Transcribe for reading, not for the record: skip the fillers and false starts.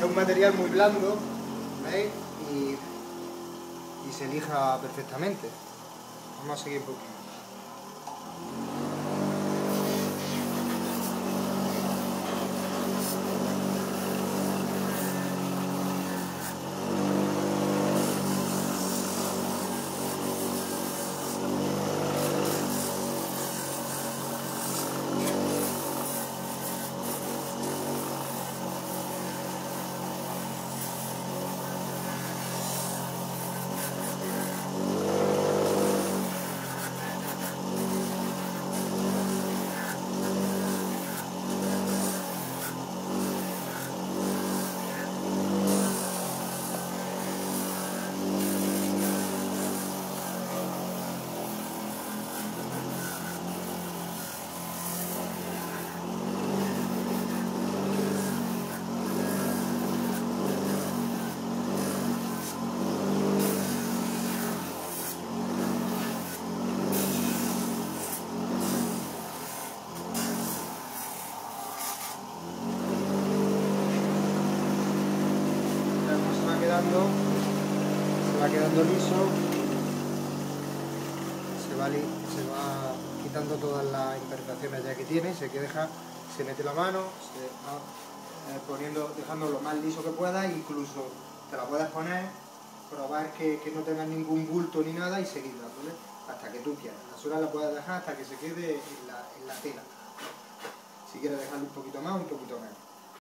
un material muy blando, ¿veis? Y se lija perfectamente. Vamos a seguir un poquito. Se va quedando liso, se va quitando todas las imperfecciones ya que tiene, se mete la mano, se va dejando lo más liso que pueda, incluso te la puedes poner, probar que no tenga ningún bulto ni nada y seguir dándole hasta que tú quieras. La suela la puedes dejar hasta que se quede en la tela. Si quieres dejarlo un poquito más, un poquito menos.